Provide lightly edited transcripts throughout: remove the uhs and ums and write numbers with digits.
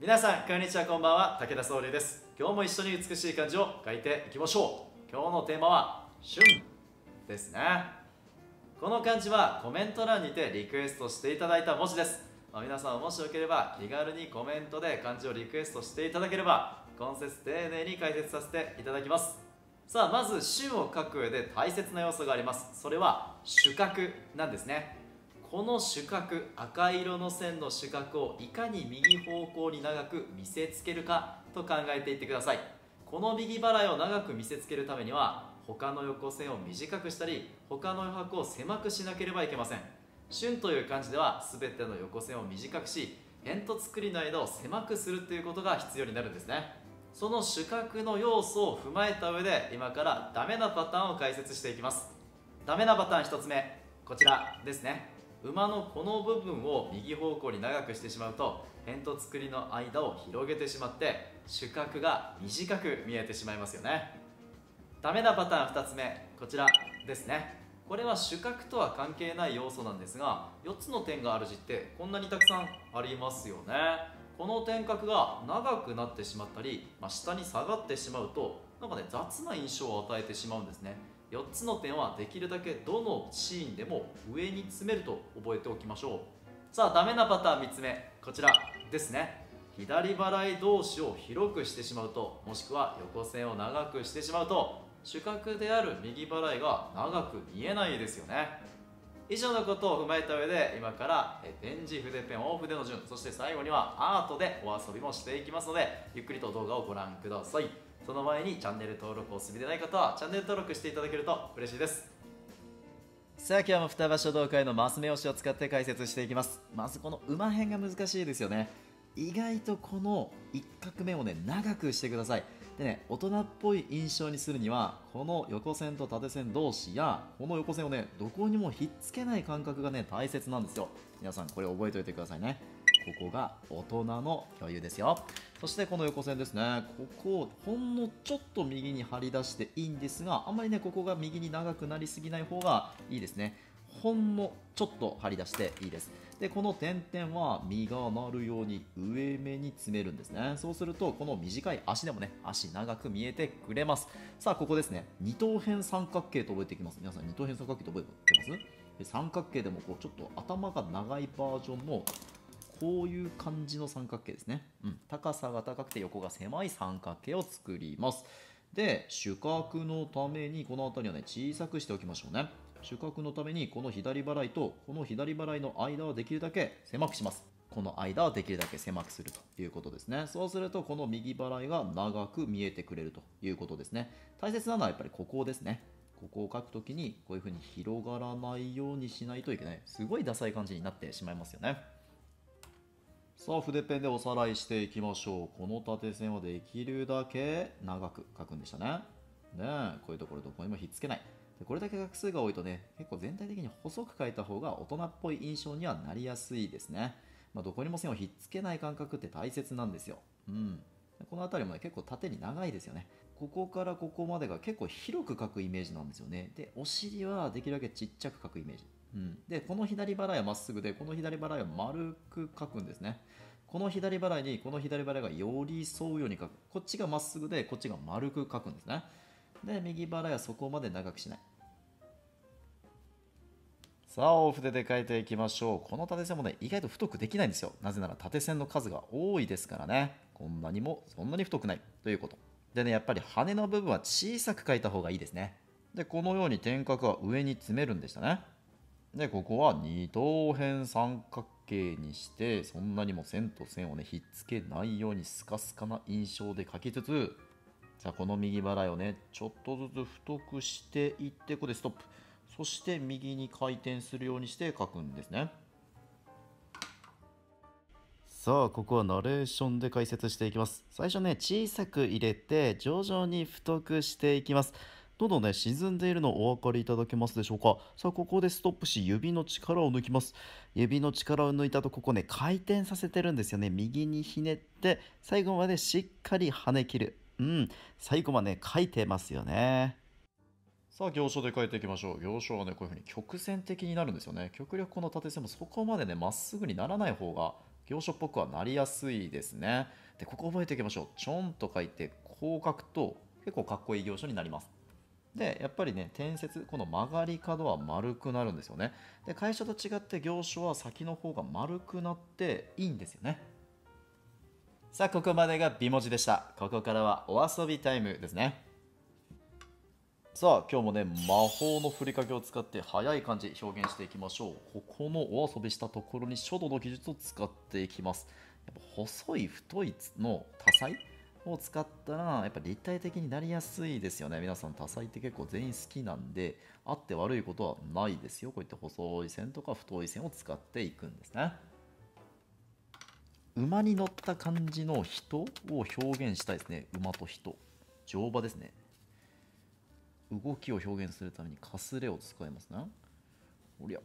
皆さんこんにちは、こんばんは。武田総理です。今日も一緒に美しい漢字を書いていきましょう。今日のテーマは春ですね。この漢字はコメント欄にてリクエストしていただいた文字です。皆さんもしよければ気軽にコメントで漢字をリクエストしていただければ今節丁寧に解説させていただきます。さあ、まず春を書く上で大切な要素があります。それは主角なんですね。この主角、赤色の線の主角をいかに右方向に長く見せつけるかと考えていってください。この右払いを長く見せつけるためには他の横線を短くしたり他の余白を狭くしなければいけません。春という漢字では全ての横線を短くし辺と作りの間を狭くするということが必要になるんですね。その主角の要素を踏まえた上で今からダメなパターンを解説していきます。ダメなパターン1つ目、こちらですね。馬のこの部分を右方向に長くしてしまうと辺と作りの間を広げてしまって主角が短く見えてしまいますよね。ダメなパターン2つ目、こちらですね。これは主角とは関係ない要素なんですが、4つの点がある字ってこんなにたくさんありますよね。この点角が長くなってしまったり、下に下がってしまうとなんかね、雑な印象を与えてしまうんですね。4つの点はできるだけどのシーンでも上に詰めると覚えておきましょう。さあ、ダメなパターン3つ目、こちらですね。左払い同士を広くしてしまうと、もしくは横線を長くしてしまうと主角である右払いが長く見えないですよね。以上のことを踏まえた上で今からペン字、筆ペン、大筆の順、そして最後にはアートでお遊びもしていきますので、ゆっくりと動画をご覧ください。その前にチャンネル登録をお済みでない方はチャンネル登録していただけると嬉しいです。さあ、今日も双葉書道会のマス目押しを使って解説していきます。まずこの馬辺が難しいですよね。意外とこの一画目をね、長くしてください。でね、大人っぽい印象にするにはこの横線と縦線同士やこの横線をね、どこにもひっつけない感覚がね、大切なんですよ。皆さんこれ覚えておいてくださいね。ここが大人の共有ですよ。そしてこの横線ですね。ここをほんのちょっと右に張り出していいんですが、あんまりね、ここが右に長くなりすぎない方がいいですね。ほんのちょっと張り出していいです。で、この点々は実がなるように上目に詰めるんですね。そうするとこの短い足でもね、足長く見えてくれます。さあ、ここですね。二等辺三角形と覚えていきます。皆さん二等辺三角形と覚えてます？で、三角形でもこうちょっと頭が長いバージョンのこういう感じの三角形ですね。高さが高くて横が狭い三角形を作ります。で、主角のためにこの辺りをね、小さくしておきましょうね。主角のためにこの左払いとこの左払いの間はできるだけ狭くします。この間はできるだけ狭くするということですね。そうするとこの右払いが長く見えてくれるということですね。大切なのはやっぱりここですね。ここを書くときにこういう風に広がらないようにしないといけない。すごいダサい感じになってしまいますよね。さあ、筆ペンでおさらいしていきましょう。この縦線はできるだけ長く書くんでしたね。こういうところどこにもひっつけない。で、これだけ画数が多いとね、結構全体的に細く書いた方が大人っぽい印象にはなりやすいですね。どこにも線をひっつけない感覚って大切なんですよ。この辺りもね、結構縦に長いですよね。ここからここまでが結構広く書くイメージなんですよね。で、お尻はできるだけちっちゃく書くイメージ。で、この左払いはまっすぐで、この左払いは丸く書くんですね。この左払いにこの左払いが寄り添うように書く。こっちがまっすぐで、こっちが丸く書くんですね。で、右払いはそこまで長くしない。さあ、お筆で書いていきましょう。この縦線もね、意外と太くできないんですよ。なぜなら縦線の数が多いですからね。こんなにもそんなに太くないということ。でね、やっぱり羽の部分は小さく書いた方がいいですね。で、このように点角は上に詰めるんでしたね。で、ここは二等辺三角形にして、そんなにも線と線をね、ひっつけないようにスカスカな印象で書きつつ、じゃあこの右払いをね、ちょっとずつ太くしていって、ここでストップ。そして右に回転するようにして書くんですね。さあ、ここはナレーションで解説していきます。最初ね、小さく入れて徐々に太くしていきます。どんどんね、沈んでいるのをお分かりいただけますでしょうか。さあ、ここでストップし、指の力を抜きます。指の力を抜いたと、ここね、回転させてるんですよね。右にひねって、最後までしっかり跳ね切る。最後まで書いてますよね。さあ、行書で書いていきましょう。行書はね、こういう風に曲線的になるんですよね。極力この縦線もそこまでね、まっすぐにならない方が行書っぽくはなりやすいですね。でここ覚えておきましょう。ちょんと書いてこう書くと結構かっこいい行書になります。でやっぱりね、転接、この曲がり角は丸くなるんですよね。で楷書と違って行書は先の方が丸くなっていいんですよね。さあここまでが美文字でした。ここからはお遊びタイムですね。さあ今日もね、魔法のふりかけを使って早い漢字表現していきましょう。ここのお遊びしたところに書道の技術を使っていきます。やっぱ細い太いの多彩を使ったらやっぱ立体的になりやすいですよね。皆さん多彩って結構全員好きなんで、あって悪いことはないですよ。こういった細い線とか太い線を使っていくんですね。馬に乗った感じの人を表現したいですね。馬と人、乗馬ですね。動きを表現するためにかすれを使いますね。おりゃ、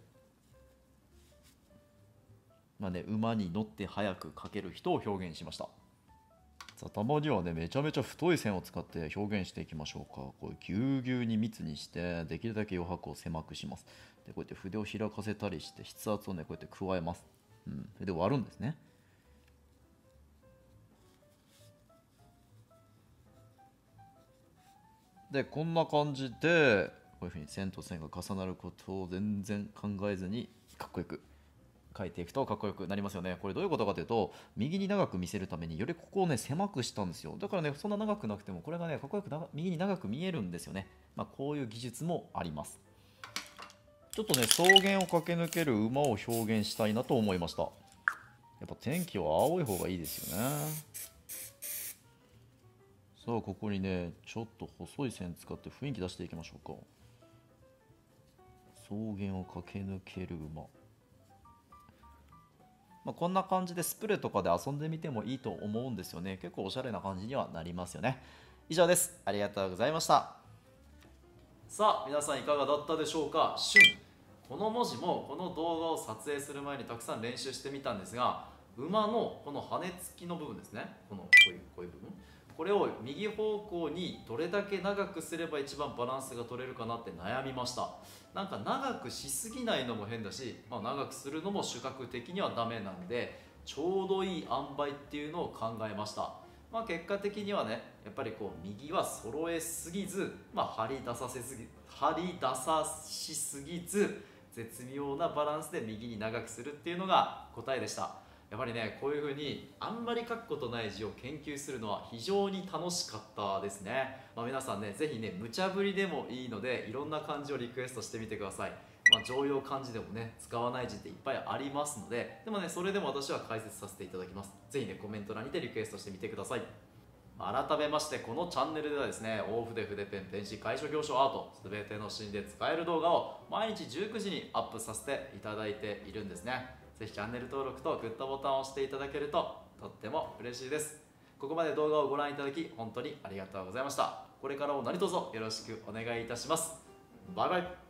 まあね、馬に乗って速く描ける人を表現しました。さあたまにはね、めちゃめちゃ太い線を使って表現していきましょうか。こうぎゅうぎゅうに密にしてできるだけ余白を狭くします。でこうやって筆を開かせたりして筆圧をね、こうやって加えます。それで割るんですね。でこんな感じでこういうふうに線と線が重なることを全然考えずにかっこよく描いていくとかっこよくなりますよね。これどういうことかというと、右に長く見せるためによりここをね狭くしたんですよ。だからね、そんな長くなくてもこれがねかっこよく右に長く見えるんですよね。こういう技術もあります。ちょっとね草原を駆け抜ける馬を表現したいなと思いました。やっぱ天気は青い方がいいですよね。さあここにねちょっと細い線使って雰囲気出していきましょうか。草原を駆け抜ける馬、こんな感じでスプレーとかで遊んでみてもいいと思うんですよね。結構おしゃれな感じにはなりますよね。以上です。ありがとうございました。さあ皆さんいかがだったでしょうか。春、この文字もこの動画を撮影する前にたくさん練習してみたんですが、馬のこの羽根付きの部分ですね、こういう部分、これを右方向にどれだけ長くすれば一番バランスが取れるかなって悩みました。なんか長くしすぎないのも変だし、長くするのも主格的にはダメなんで、ちょうどいい塩梅っていうのを考えました。結果的にはね、やっぱりこう右は揃えすぎず、張り出さしすぎず、絶妙なバランスで右に長くするっていうのが答えでした。やっぱりね、こういう風にあんまり書くことない字を研究するのは非常に楽しかったですね。皆さんね、ぜひね、無茶ぶりでもいいのでいろんな漢字をリクエストしてみてください。常用漢字でもね、使わない字っていっぱいありますので、でもね、それでも私は解説させていただきます。ぜひね、コメント欄にてリクエストしてみてください。改めまして、このチャンネルではですね、大筆筆ペン電子楷書行書アート全てのシーンで使える動画を毎日19時にアップさせていただいているんですね。ぜひチャンネル登録とグッドボタンを押していただけるととっても嬉しいです。ここまで動画をご覧いただき本当にありがとうございました。これからも何卒よろしくお願いいたします。バイバイ。